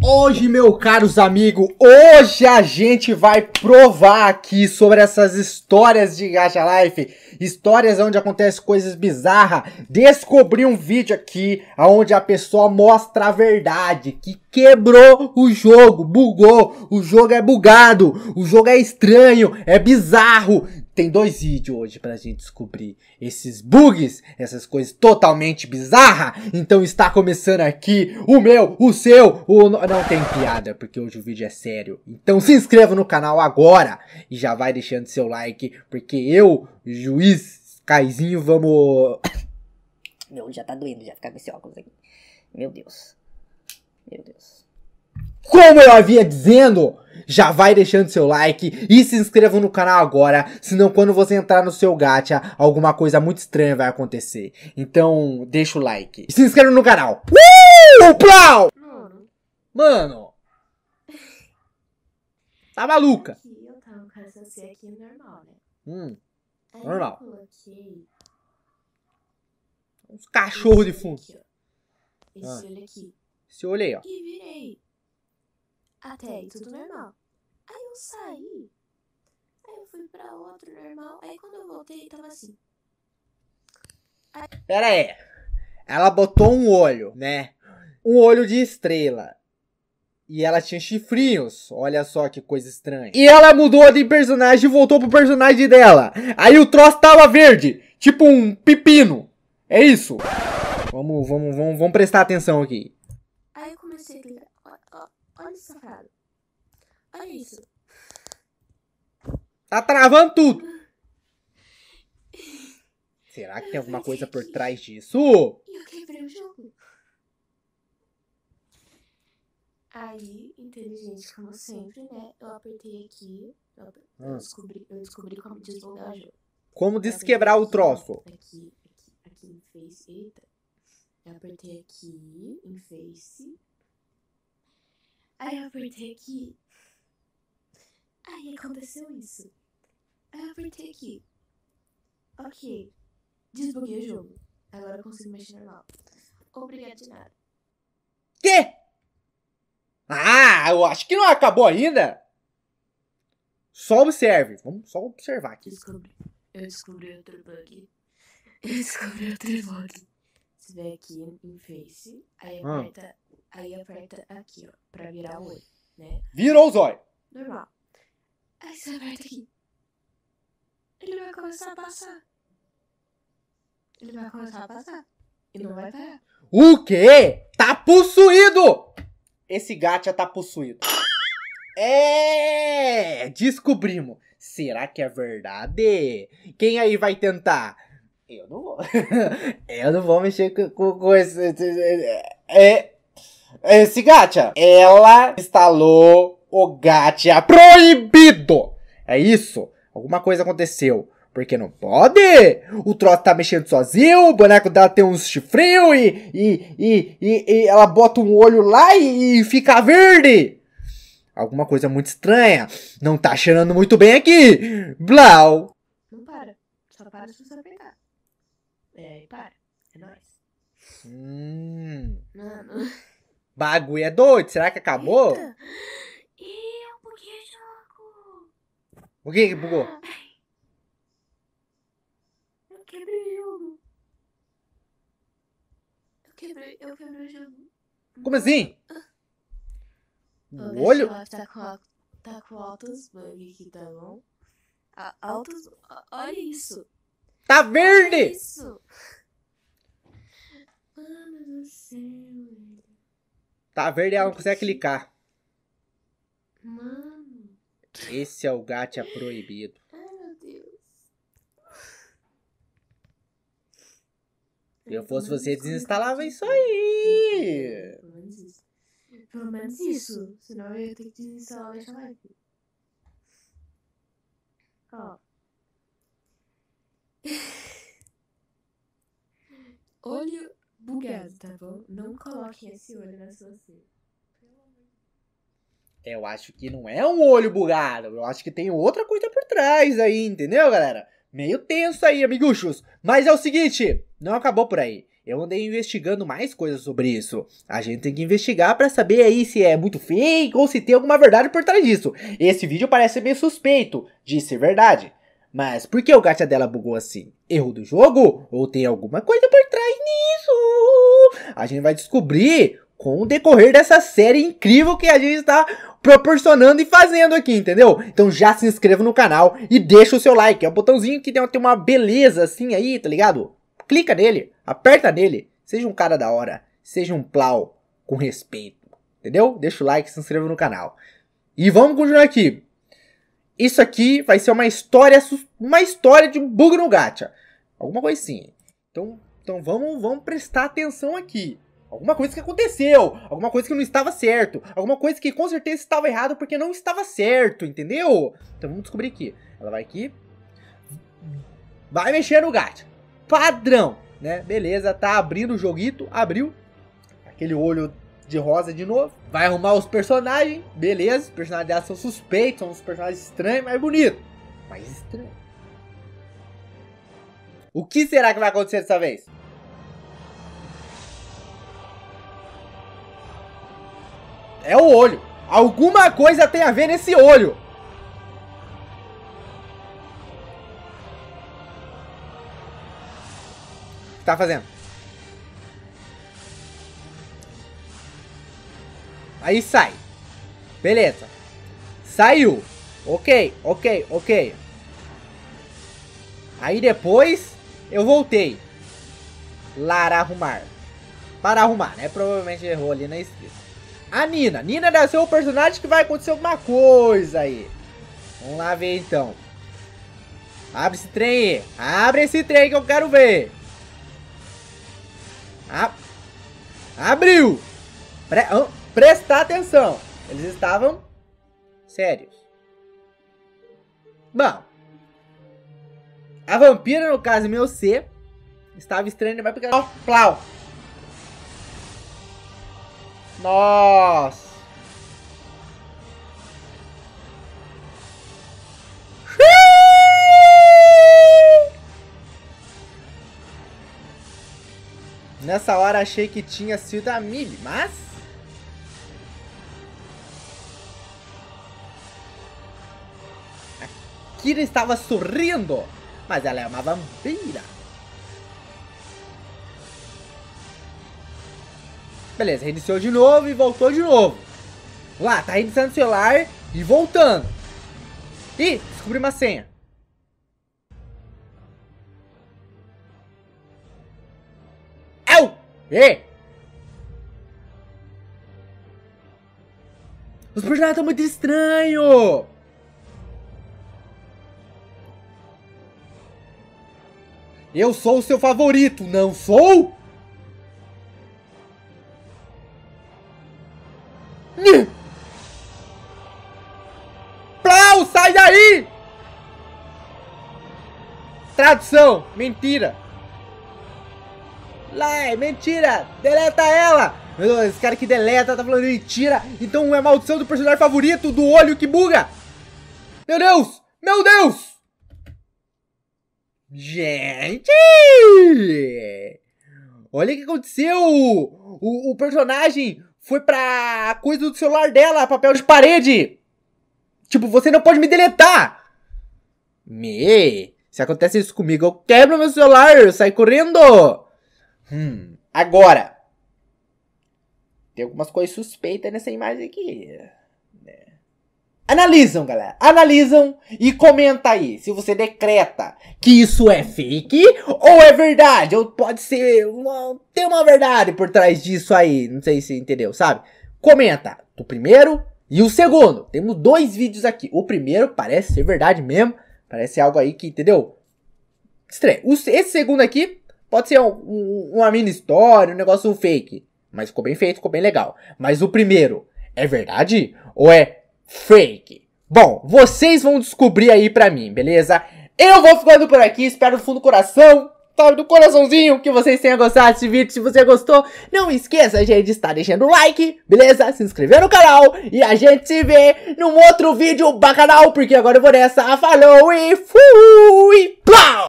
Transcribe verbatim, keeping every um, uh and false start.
Hoje, meus caros amigos, hoje a gente vai provar aqui sobre essas histórias de Gacha Life, histórias onde acontecem coisas bizarras. Descobri um vídeo aqui onde a pessoa mostra a verdade, que quebrou o jogo, bugou, o jogo é bugado, o jogo é estranho, é bizarro. Tem dois vídeos hoje pra gente descobrir esses bugs, essas coisas totalmente bizarras. Então está começando aqui o meu, o seu, o... Não tem piada, porque hoje o vídeo é sério. Então se inscreva no canal agora e já vai deixando seu like, porque eu, juiz Caizinho, vamos... Meu, já tá doendo já ficar com esse óculos aqui. Meu Deus. Meu Deus. Como eu havia dizendo, já vai deixando seu like e se inscreva no canal agora, senão quando você entrar no seu gacha, alguma coisa muito estranha vai acontecer. Então, deixa o like e se inscreva no canal. Uh! Plau! Mano. Mano. Tá maluca? Aqui eu tava com essa C aqui normal, né? Hum, Aí normal. eu coloquei Uns cachorros de esse fundo. olho aqui, ó. Esse Ah. olho aqui. Esse olho aí, ó. E virei. Até aí tudo normal. Aí eu saí. Aí eu fui pra outro normal. Aí quando eu voltei, tava assim. Pera aí. Ela botou um olho, né? Um olho de estrela. E ela tinha chifrinhos. Olha só que coisa estranha. E ela mudou de personagem e voltou pro personagem dela. Aí o troço tava verde. Tipo um pepino. É isso. Vamos, vamos, vamos, vamos prestar atenção aqui. Aí eu comecei a clicar. Ó, ó, olha esse safado. Olha isso. Tá travando tudo. Será que tem alguma coisa por trás disso? E eu quebrei o jogo. Aí, inteligente como sempre, né? Eu apertei aqui. Eu, aper- eu Hum. descobri, eu descobri como deslogar o jogo. Como desquebrar o troço? Aqui, aqui, aqui em Face. Eita. Eu apertei aqui em Face. Aí eu apertei aqui. Aí aconteceu isso. Aí eu apertei aqui. Ok. Desbuguei o jogo. Agora eu consigo mexer normal. Obrigado de nada. Quê? Ah, eu acho que não acabou ainda. Só observe. Vamos só observar aqui. Descobri. Eu descobri outro bug. Eu descobri outro bug. Você vem aqui em Face. Aí Ah. aperta. Aí aperta aqui, ó. Pra virar o olho, né? Virou os olhos. Normal. Aí você aperta aqui. Ele vai começar a passar. Ele vai começar a passar. E não vai parar. O quê? Tá possuído! Esse gacha tá possuído. É! Descobrimos. Será que é verdade? Quem aí vai tentar? Eu não vou. Eu não vou mexer com, com, com esse... É... Esse gacha. Ela instalou o gacha proibido. É isso? Alguma coisa aconteceu. Porque não pode? O troço tá mexendo sozinho, o boneco dela tem uns chifrinhos e, e, e, e, e ela bota um olho lá e, e fica verde. Alguma coisa muito estranha. Não tá cheirando muito bem aqui. Blau. Não para. Só para se você apertar. É, para. É nóis. Hum, Mano. bagulho é doido. Será que acabou? Eita. Ih, eu buguei o jogo. O que que bugou? Eu quebrei o jogo. Eu quebrei, eu quebrei o jogo. Como assim? O O olho? Gacha Life tá com, al- tá com altos bugs aqui, tá bom? A- Altos. o- Olha isso. Tá Olha verde. isso. Mano do céu, velho. Tá verde e ela não consegue clicar. Mano. Esse é o gacha proibido. Ai, meu Deus. Se eu fosse você, desinstalava isso aí. Pelo menos isso. Pelo menos isso. Senão eu ia ter que desinstalar o Gacha Life. Ó. Olho bugado, tá bom? Não coloquem esse olho na sua cena. Eu acho que não é um olho bugado. Eu acho que tem outra coisa por trás aí, entendeu, galera? Meio tenso aí, amiguchos. Mas é o seguinte, não acabou por aí. eu andei investigando mais coisas sobre isso. A gente tem que investigar pra saber aí se é muito fake ou se tem alguma verdade por trás disso. Esse vídeo parece meio suspeito de ser verdade. Mas por que o gacha dela bugou assim? Erro do jogo? Ou tem alguma coisa por trás nisso? A gente vai descobrir com o decorrer dessa série incrível que a gente está proporcionando e fazendo aqui, entendeu? Então já se inscreva no canal e deixa o seu like. É o botãozinho que tem uma beleza assim aí, tá ligado? Clica nele, aperta nele. Seja um cara da hora, seja um plau com respeito, entendeu? Deixa o like, se inscreva no canal. E vamos continuar aqui. Isso aqui vai ser uma história, uma história de um bug no gacha. Alguma coisa assim. Então, então vamos, vamos prestar atenção aqui. Alguma coisa que aconteceu, alguma coisa que não estava certo, alguma coisa que com certeza estava errado porque não estava certo, entendeu? Então vamos descobrir aqui. Ela vai aqui, vai mexer no gacha. Padrão, né? Beleza, tá abrindo o joguito, abriu. Aquele olho de rosa de novo. Vai arrumar os personagens, beleza. Os personagens dela são suspeitos, são uns personagens estranhos, mas bonitos. Mas estranho. O que será que vai acontecer dessa vez? É o olho. Alguma coisa tem a ver nesse olho. O que tá fazendo? Aí sai. Beleza. Saiu. Ok, ok, ok. Aí depois eu voltei. Lara arrumar. Para arrumar, né? Provavelmente errou ali na escrita. A Nina. Nina deve ser o personagem que vai acontecer alguma coisa aí. Vamos lá ver então. Abre esse trem aí. Abre esse trem que eu quero ver. A... Abriu. Pre... Prestar atenção. Eles estavam sérios. Bom. A vampira, no caso meu C, estava estranha, vai pegar... Ó, plau. Nossa. Nessa hora achei que tinha sido a Millie, mas... a Kira estava sorrindo, mas ela é uma vampira. Beleza, reiniciou de novo e voltou de novo. Lá, tá reiniciando o celular e voltando. Ih, descobri uma senha. Au! E? Os personagens estão muito estranhos. Eu sou o seu favorito, não sou? Plau, sai daí! Tradução, mentira. Lá, é mentira, deleta ela. Meu Deus, esse cara que deleta tá falando mentira. Então é maldição do personagem favorito, do olho que buga. Meu Deus, meu Deus. Gente! Olha o que aconteceu. O, o personagem foi pra coisa do celular dela, papel de parede. Tipo, você não pode me deletar. Me, se acontece isso comigo, eu quebro meu celular, eu saio correndo. Hum, agora. Tem algumas coisas suspeitas nessa imagem aqui. Analisam, galera. Analisam e comenta aí se você decreta que isso é fake ou é verdade. Ou pode ser uma, tem uma verdade por trás disso aí. Não sei se entendeu, sabe? Comenta o primeiro e o segundo. Temos dois vídeos aqui. O primeiro parece ser verdade mesmo. Parece algo aí que, entendeu? Estranho. Esse segundo aqui pode ser um, um, uma mini história, um negócio fake. Mas ficou bem feito, ficou bem legal. Mas o primeiro é verdade ou é fake? Bom, vocês vão descobrir aí pra mim, beleza? Eu vou ficando por aqui, espero do fundo do coração, sabe, do coraçãozinho, que vocês tenham gostado desse vídeo. Se você gostou, não esqueça, gente, de estar deixando o like, beleza? Se inscrever no canal e a gente se vê num outro vídeo bacanal, porque agora eu vou nessa. Falou e fui! Plau!